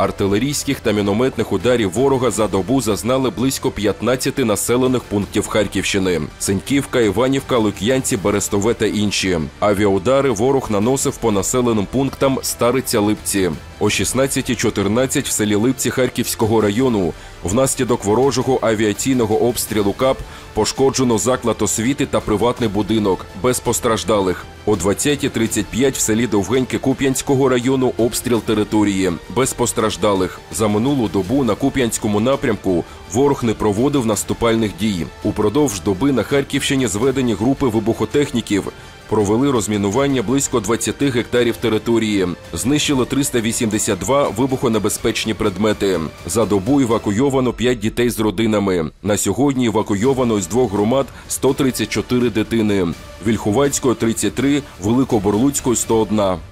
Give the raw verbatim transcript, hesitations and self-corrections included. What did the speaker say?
Артилерійських та мінометних ударів ворога за добу зазнали близько п'ятнадцяти населених пунктів Харківщини – Синьківка, Іванівка, Лук'янці, Берестове та інші. Авіаудари ворог наносив по населеним пунктам Стариця-Липці. О шістнадцятій чотирнадцять в селі Липці Харківського району внаслідок ворожого авіаційного обстрілу КАП пошкоджено заклад освіти та приватний будинок, без постраждалих. О двадцятій тридцять п'ять в селі Довгеньке Куп'янського району обстріл території, без постраждалих. За минулу добу на Куп'янському напрямку ворог не проводив наступальних дій. Упродовж доби на Харківщині зведені групи вибухотехніків провели розмінування близько двадцяти гектарів території. Знищили триста вісімдесят два вибухонебезпечні предмети. За добу евакуйовано п'ять дітей з родинами. На сьогодні евакуйовано із двох громад сто тридцять чотири дитини. Вільховацької – тридцять три, Великоборлуцької – сто один.